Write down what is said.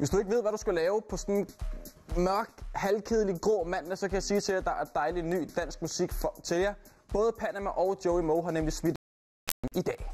Hvis du ikke ved, hvad du skal lave på sådan en mørk, halvkedelig, grå mandag, så kan jeg sige til jer, at der er dejlig ny dansk musik til jer. Både Panama og Joey Moe har nemlig smidt i dag.